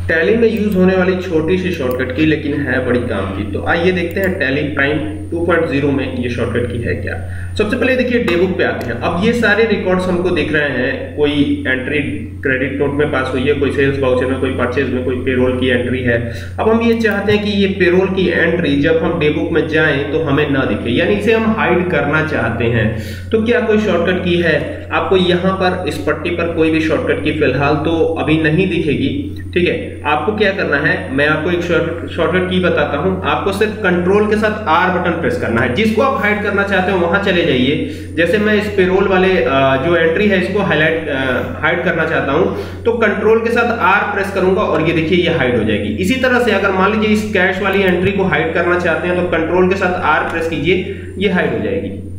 Tally में use होने वाली छोटी सी शॉर्टकट की, लेकिन है बड़ी काम की। तो आइए देखते हैं टैली प्राइम 2.0 में ये शॉर्टकट की है क्या। सबसे पहले देखिए डेबुक पे आते हैं। अब ये सारे रिकॉर्ड्स हमको दिख रहे हैं, कोई एंट्री क्रेडिट नोट में पास हुई है, कोई सेल्स वाउचर में, कोई परचेज में, कोई पेरोल की एंट्री है। अब हम ये चाहते हैं कि ये पेरोल की एंट्री जब हम डेबुक में जाएं तो हमें ना दिखे, यानी इसे हम हाइड करना चाहते हैं। तो क्या कोई शॉर्टकट की है? आपको यहाँ पर इस पट्टी पर कोई भी शॉर्टकट की फिलहाल तो अभी नहीं दिखेगी, ठीक है। आपको क्या करना है, मैं आपको एक शॉर्टकट की बताता हूं। आपको सिर्फ कंट्रोल के साथ आर बटन प्रेस करना है। जिसको आप हाइड करना चाहते हो वहां चले जाइए। जैसे मैं इस पेरोल वाले जो एंट्री है इसको हाइड करना चाहता हूं, तो कंट्रोल के साथ आर प्रेस करूंगा और ये देखिए ये हाइड हो जाएगी। इसी तरह से अगर मान लीजिए इस कैश वाली एंट्री को हाइड करना चाहते हैं तो कंट्रोल के साथ आर प्रेस कीजिए, ये हाइड हो जाएगी।